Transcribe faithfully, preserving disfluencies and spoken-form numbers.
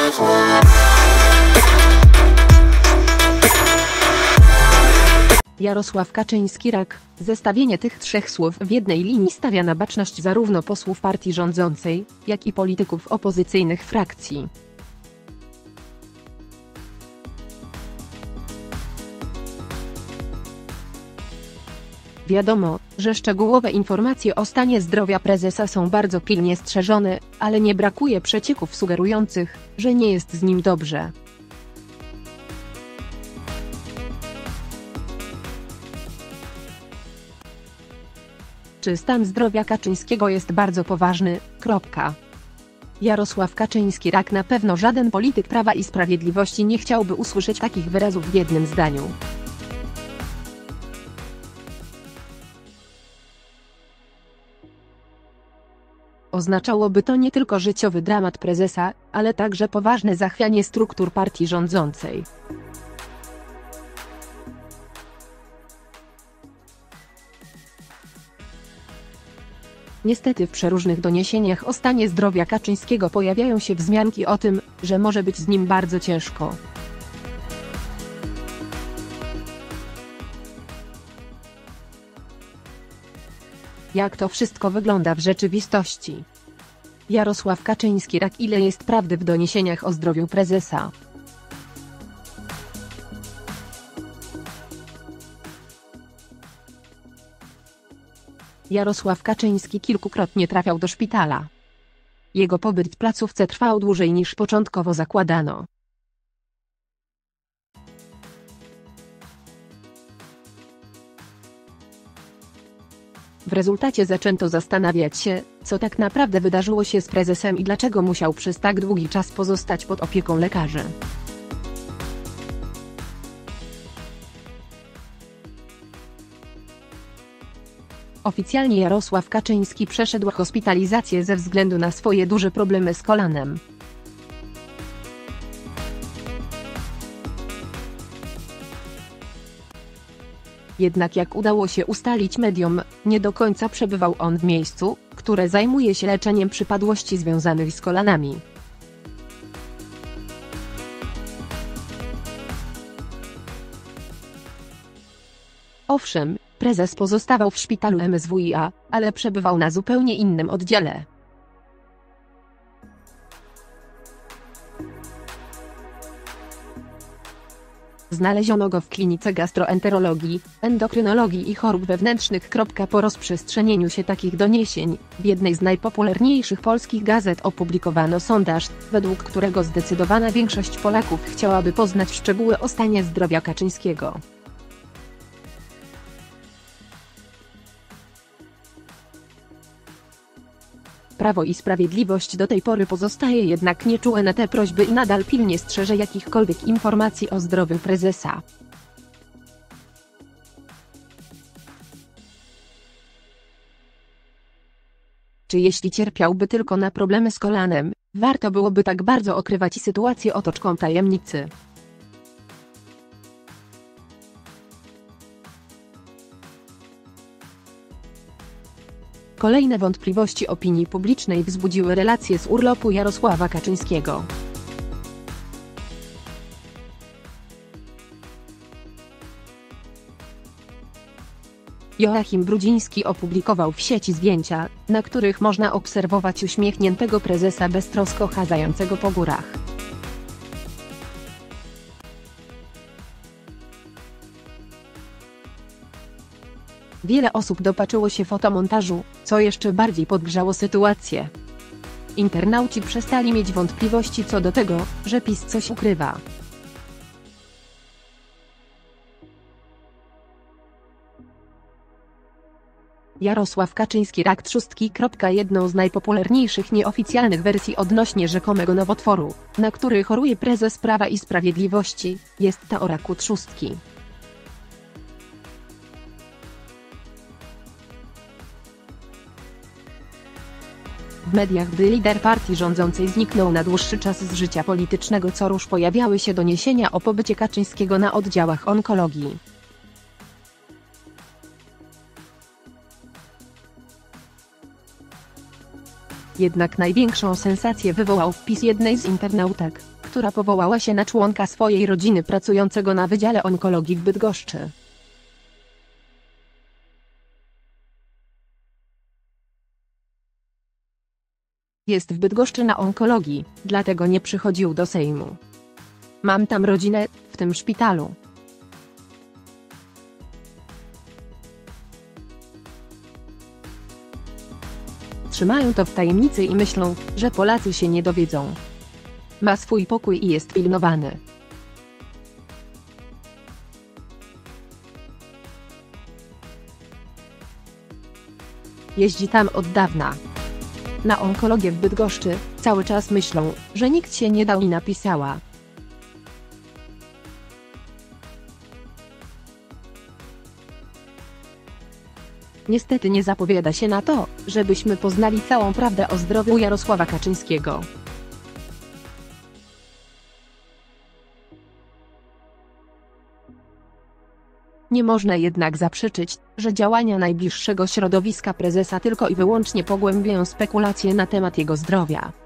Jarosław Kaczyński-Rak. Zestawienie tych trzech słów w jednej linii stawia na baczność zarówno posłów partii rządzącej, jak i polityków opozycyjnych frakcji. Wiadomo, że szczegółowe informacje o stanie zdrowia prezesa są bardzo pilnie strzeżone, ale nie brakuje przecieków sugerujących, że nie jest z nim dobrze. Czy stan zdrowia Kaczyńskiego jest bardzo poważny? Kropka. Jarosław Kaczyński-Rak. Na pewno żaden polityk Prawa i Sprawiedliwości nie chciałby usłyszeć takich wyrazów w jednym zdaniu. Oznaczałoby to nie tylko życiowy dramat prezesa, ale także poważne zachwianie struktur partii rządzącej. Niestety w przeróżnych doniesieniach o stanie zdrowia Kaczyńskiego pojawiają się wzmianki o tym, że może być z nim bardzo ciężko. Jak to wszystko wygląda w rzeczywistości? Jarosław Kaczyński-Rak. Ile jest prawdy w doniesieniach o zdrowiu prezesa? Jarosław Kaczyński kilkukrotnie trafiał do szpitala. Jego pobyt w placówce trwał dłużej niż początkowo zakładano. W rezultacie zaczęto zastanawiać się, co tak naprawdę wydarzyło się z prezesem i dlaczego musiał przez tak długi czas pozostać pod opieką lekarzy. Oficjalnie Jarosław Kaczyński przeszedł hospitalizację ze względu na swoje duże problemy z kolanem. Jednak jak udało się ustalić mediom, nie do końca przebywał on w miejscu, które zajmuje się leczeniem przypadłości związanych z kolanami. Owszem, prezes pozostawał w szpitalu M S W i A, ale przebywał na zupełnie innym oddziale. Znaleziono go w klinice gastroenterologii, endokrynologii i chorób wewnętrznych. Po rozprzestrzenieniu się takich doniesień, w jednej z najpopularniejszych polskich gazet opublikowano sondaż, według którego zdecydowana większość Polaków chciałaby poznać szczegóły o stanie zdrowia Kaczyńskiego. Prawo i Sprawiedliwość do tej pory pozostaje jednak nieczułe na te prośby i nadal pilnie strzeże jakichkolwiek informacji o zdrowiu prezesa. Czy jeśli cierpiałby tylko na problemy z kolanem, warto byłoby tak bardzo okrywać sytuację otoczką tajemnicy? Kolejne wątpliwości opinii publicznej wzbudziły relacje z urlopu Jarosława Kaczyńskiego. Joachim Brudziński opublikował w sieci zdjęcia, na których można obserwować uśmiechniętego prezesa beztrosko chadzającego po górach. Wiele osób dopatrzyło się fotomontażu, co jeszcze bardziej podgrzało sytuację. Internauci przestali mieć wątpliwości co do tego, że PiS coś ukrywa. Jarosław Kaczyński-Rak. Trzustki. Jedną z najpopularniejszych nieoficjalnych wersji odnośnie rzekomego nowotworu, na który choruje prezes Prawa i Sprawiedliwości, jest ta o raku trzustki. W mediach, gdy lider partii rządzącej zniknął na dłuższy czas z życia politycznego, co rusz pojawiały się doniesienia o pobycie Kaczyńskiego na oddziałach onkologii. Jednak największą sensację wywołał wpis jednej z internautek, która powołała się na członka swojej rodziny pracującego na Wydziale Onkologii w Bydgoszczy. Jest w Bydgoszczy na onkologii, dlatego nie przychodził do Sejmu. Mam tam rodzinę, w tym szpitalu. Trzymają to w tajemnicy i myślą, że Polacy się nie dowiedzą. Ma swój pokój i jest pilnowany. Jeździ tam od dawna. Na onkologię w Bydgoszczy, cały czas myślą, że nikt się nie dał i napisała. Niestety nie zapowiada się na to, żebyśmy poznali całą prawdę o zdrowiu Jarosława Kaczyńskiego. Nie można jednak zaprzeczyć, że działania najbliższego środowiska prezesa tylko i wyłącznie pogłębiają spekulacje na temat jego zdrowia.